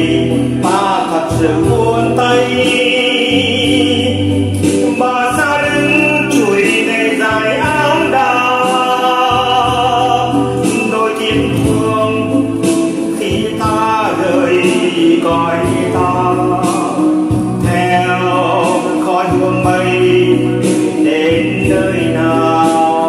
ta thật sự buồn tay. Bà xa đứng chùi để dài áo đào, đôi thiên thương khi ta rời cõi ta, theo khói hương mây đến nơi nào.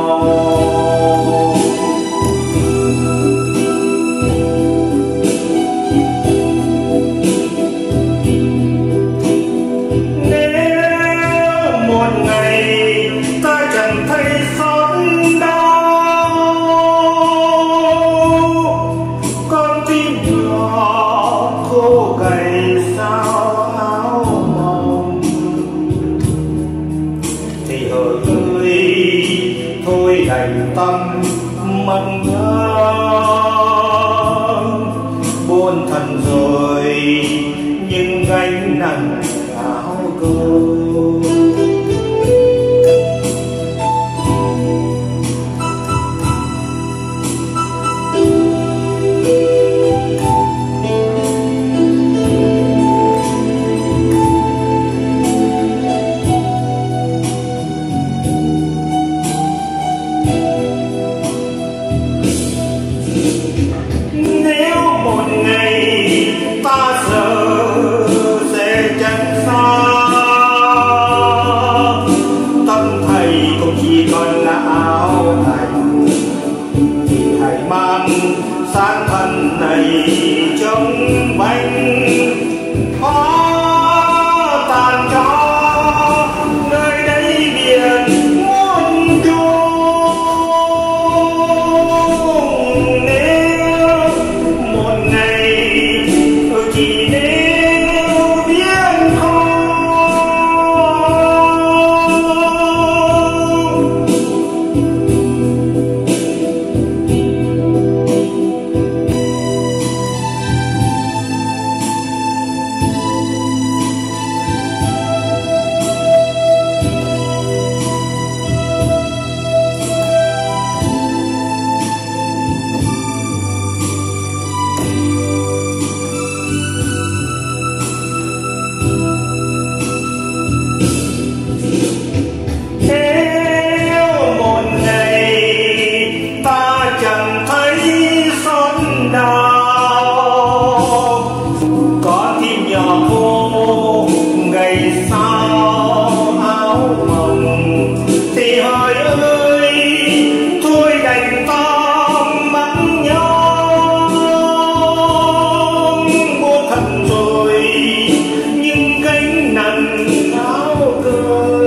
Thôi đành tâm mất ngỡ, buồn thân rồi nhưng gánh nặng áo cơm. Ta sợ sẽ chẳng xa, tâm thầy cũng chỉ còn là áo thành, thì hãy mang sáng thân này trong bánh khó tàn cho nơi đây biển muôn trùng. Nếu một ngày chỉ nếu biết không, chẳng thấy xót đau. Có tim nhỏ khô ngày sau áo mộng, thì hỏi ơi thôi đành ta mắng nhau. Buồn thật rồi nhưng gánh nặng áo cơm.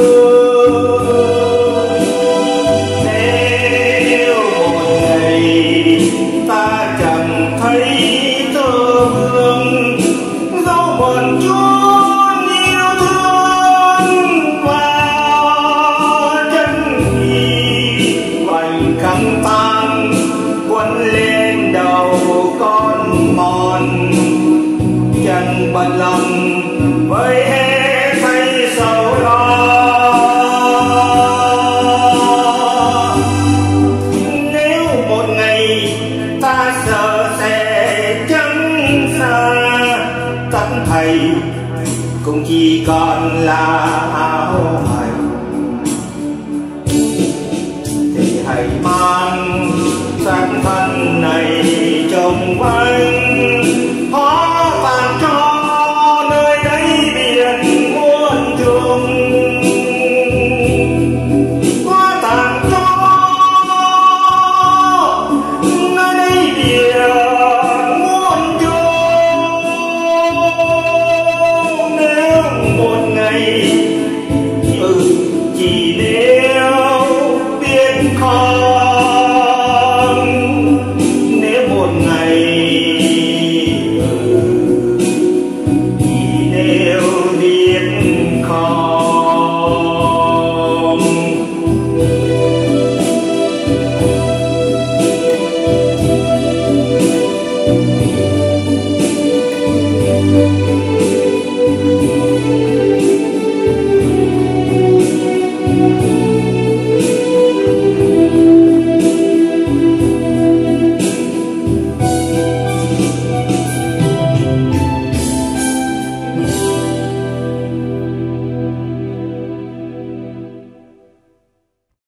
Ta chẳng thấy tơ hương dấu buồn chốn yêu thương và chân nhì vành khăn tang quấn lên đầu con mòn, chẳng bận lòng với hết thấy sầu lo. Ta sợ sẽ chẳng xa, tánh thầy cũng chỉ còn là áo hành, thì hãy mang sáng thân này trong vai.